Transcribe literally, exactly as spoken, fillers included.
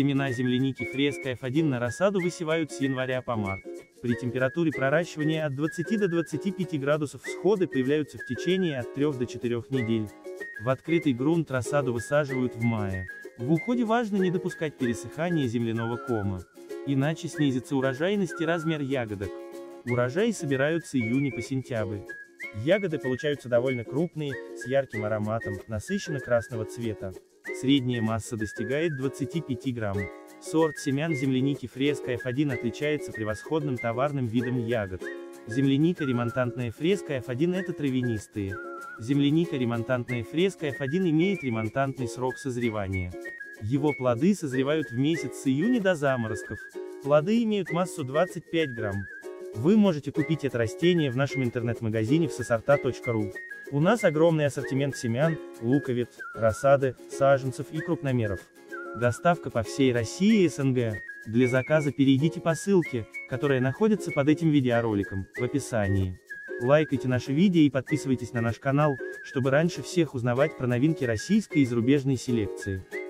Семена земляники фреска эф один на рассаду высевают с января по март. При температуре проращивания от двадцати до двадцати пяти градусов всходы появляются в течение от трёх до четырёх недель. В открытый грунт рассаду высаживают в мае. В уходе важно не допускать пересыхания земляного кома. Иначе снизится урожайность и размер ягодок. Урожаи собирают с июня по сентябрь. Ягоды получаются довольно крупные, с ярким ароматом, насыщенно красного цвета. Средняя масса достигает двадцати пяти грамм. Сорт семян земляники фреска эф один отличается превосходным товарным видом ягод. Земляника ремонтантная фреска эф один это травянистые. Земляника ремонтантная фреска эф один имеет ремонтантный срок созревания. Его плоды созревают в месяц с июня до заморозков. Плоды имеют массу двадцать пять грамм. Вы можете купить это растение в нашем интернет-магазине в сосорта точка ру. У нас огромный ассортимент семян, луковиц, рассады, саженцев и крупномеров. Доставка по всей России и эс эн гэ. Для заказа перейдите по ссылке, которая находится под этим видеороликом, в описании. Лайкайте наше видео и подписывайтесь на наш канал, чтобы раньше всех узнавать про новинки российской и зарубежной селекции.